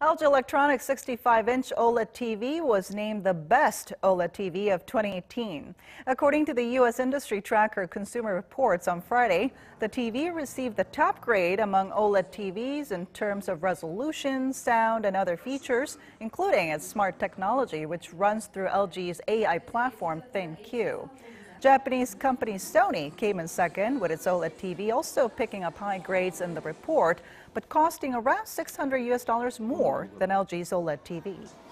LG Electronics' 65-inch OLED TV was named the best OLED TV of 2018. According to the U.S. industry tracker Consumer Reports on Friday, the TV received the top grade among OLED TVs in terms of resolution, sound, and other features, including its smart technology, which runs through LG's AI platform ThinQ. Japanese company Sony came in second with its OLED TV, also picking up high grades in the report, but costing around $600 more than LG's OLED TV.